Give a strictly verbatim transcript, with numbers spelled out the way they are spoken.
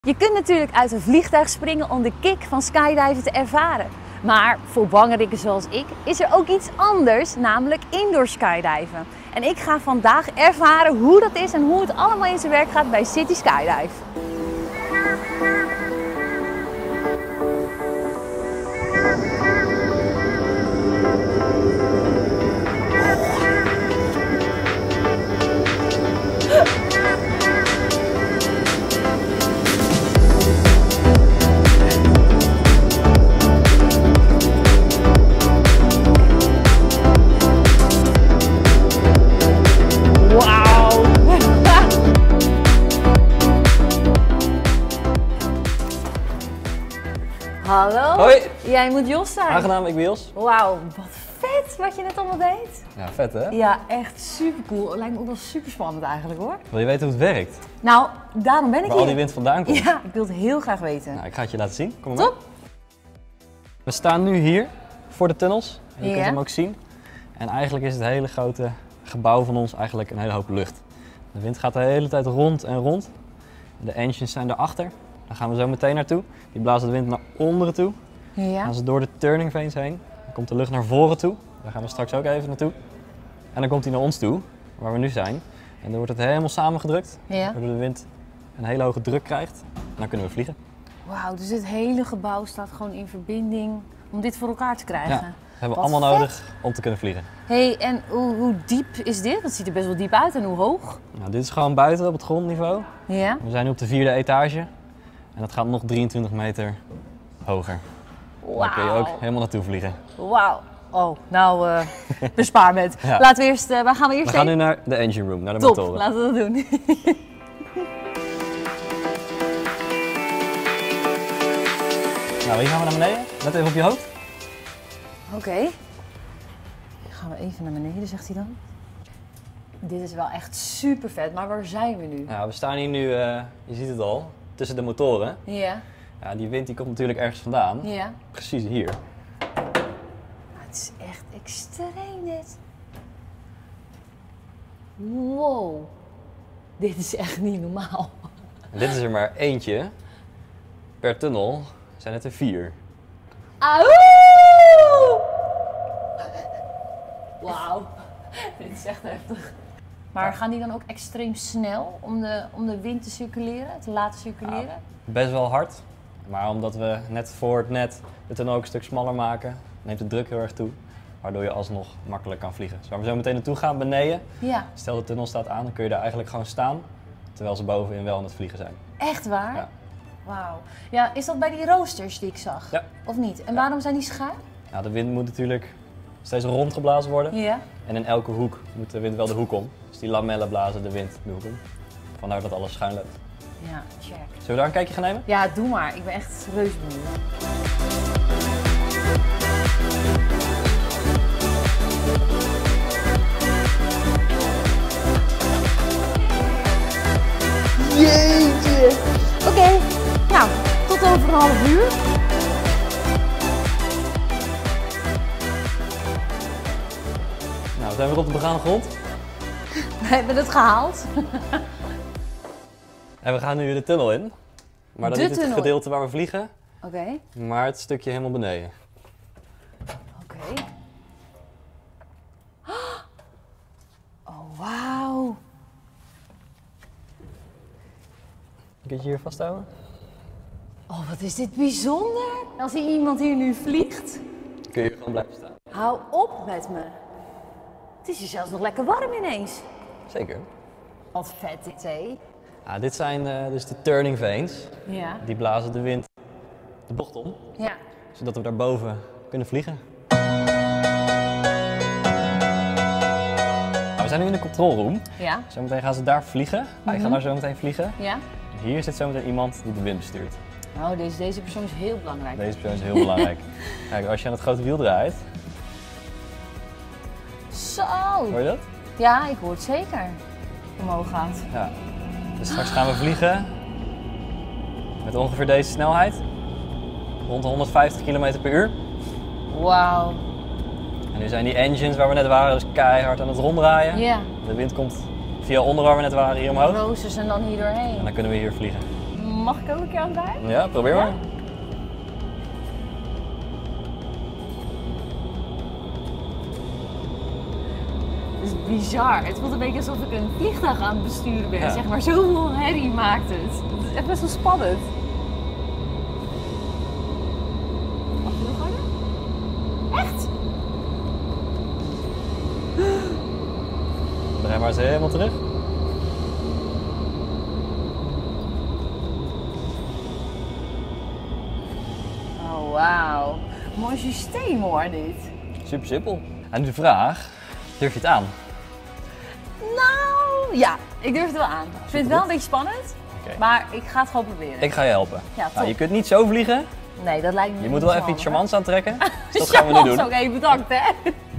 Je kunt natuurlijk uit een vliegtuig springen om de kick van skydiven te ervaren. Maar voor bangerikken zoals ik is er ook iets anders, namelijk indoor skydiven. En ik ga vandaag ervaren hoe dat is en hoe het allemaal in zijn werk gaat bij City Skydive. Hallo. Hoi. Jij moet Jos zijn. Aangenaam, ik ben Jos. Wauw, wat vet wat je net allemaal deed. Ja, vet hè? Ja, echt super cool. Lijkt me ook wel super spannend eigenlijk hoor. Wil je weten hoe het werkt? Nou, daarom ben ik Waar hier. al die wind vandaan komt? Ja, ik wil het heel graag weten. Nou, ik ga het je laten zien. Kom maar Top. mee. We staan nu hier voor de tunnels. En je Ja. kunt hem ook zien. En eigenlijk is het hele grote gebouw van ons eigenlijk een hele hoop lucht. De wind gaat de hele tijd rond en rond. De engines zijn daarachter. Daar gaan we zo meteen naartoe. Die blazen de wind naar onderen toe. Ja. Gaan ze door de turning vanes heen. Dan komt de lucht naar voren toe. Daar gaan we straks ook even naartoe. En dan komt hij naar ons toe, waar we nu zijn. En dan wordt het helemaal samengedrukt. Ja. Waardoor de wind een hele hoge druk krijgt. En dan kunnen we vliegen. Wauw, dus dit hele gebouw staat gewoon in verbinding om dit voor elkaar te krijgen. Ja, dat hebben we Wat allemaal vet. nodig om te kunnen vliegen. Hey, en hoe, hoe diep is dit? Het ziet er best wel diep uit en hoe hoog? Nou, dit is gewoon buiten op het grondniveau. Ja. We zijn nu op de vierde etage. En dat gaat nog drieëntwintig meter hoger. Daar kun je ook Wauw. helemaal naartoe vliegen. Wauw. Oh, nou, uh, bespaar met. Ja. Laten we eerst, uh, waar gaan we eerst We gaan heen? nu naar de engine room, naar de Top, motoren. laten we dat doen. Nou, hier gaan we naar beneden. Let even op je hoofd. Oké. Dan gaan we even naar beneden, zegt hij dan. Dit is wel echt super vet, maar waar zijn we nu? Nou, we staan hier nu, uh, je ziet het al, tussen de motoren. Ja. Ja, die wind die komt natuurlijk ergens vandaan. Ja. Precies hier. Het is echt extreem dit. Wow. Dit is echt niet normaal. En dit is er maar eentje. Per tunnel zijn het er vier. Auw! Wauw. Dit is echt heftig. Maar gaan die dan ook extreem snel om de, om de wind te circuleren, te laten circuleren? Ja, best wel hard. Maar omdat we net voor het net de tunnel ook een stuk smaller maken, neemt de druk heel erg toe. Waardoor je alsnog makkelijk kan vliegen. Dus waar we zo meteen naartoe gaan, beneden. Ja. Stel de tunnel staat aan, dan kun je daar eigenlijk gewoon staan. Terwijl ze bovenin wel aan het vliegen zijn. Echt waar? Ja. Wauw. Ja, is dat bij die roosters die ik zag? Ja. Of niet? En Ja. waarom zijn die schuin? Nou, de wind moet natuurlijk steeds rondgeblazen worden. Ja. En in elke hoek moet de wind wel de hoek om. Dus die lamellen blazen de wind de hoek om. Vandaar dat alles schuin loopt. Ja, check. Zullen we daar een kijkje gaan nemen? Ja, doe maar. Ik ben echt reuze benieuwd. Jeetje. Oké, nou, tot over een half uur. Nou, we zijn weer op de begane grond. We hebben het gehaald. En we gaan nu de tunnel in. Maar dat De is niet het tunnel. gedeelte waar we vliegen, Oké. maar het stukje helemaal beneden. Oké. Oh, wauw. Kun je hier vasthouden? Oh, wat is dit bijzonder. Als hier iemand hier nu vliegt, Kun je hier gewoon blijven staan. hou op met me. Het is hier zelfs nog lekker warm ineens. Zeker. Wat vet dit, hé. Nou, dit zijn uh, dus de turning vanes. Ja. Die blazen de wind de bocht om, Ja. zodat we daarboven kunnen vliegen. Nou, we zijn nu in de control room. Ja. Zometeen gaan ze daar vliegen. Wij gaan daar zometeen vliegen. Ja. Hier zit zometeen iemand die de wind bestuurt. Oh, deze, deze persoon is heel belangrijk. Deze persoon is heel belangrijk. Kijk, als je aan het grote wiel draait, Zo. hoor je dat? Ja, ik hoor het zeker. Omhoog gaat. Ja. Dus straks gaan we vliegen met ongeveer deze snelheid. Rond de honderdvijftig kilometer per uur. Wauw. En nu zijn die engines waar we net waren dus keihard aan het ronddraaien. Ja. De wind komt via onder waar we net waren hier omhoog. Roosters en dan hier doorheen. En dan kunnen we hier vliegen. Mag ik ook een keer aan het rijden? Ja, probeer maar. Ja? Het is bizar. Het voelt een beetje alsof ik een vliegtuig aan het besturen ben. Ja. Zeg maar, zoveel herrie maakt het. Het is echt best wel spannend. Mag je nog harder? Echt? Draai maar eens helemaal terug. Oh, wauw. Mooi systeem hoor, dit. Super simpel. En nu de vraag, durf je het aan? Nou, ja, ik durf het wel aan. Ik vind het wel een beetje spannend, Oké. maar ik ga het gewoon proberen. Ik ga je helpen. Ja, top. Nou, je kunt niet zo vliegen. Nee, dat lijkt me Je niet moet wel zo even iets handig. charmants aantrekken. Dus dat gaan we nu doen. Oké, bedankt hè.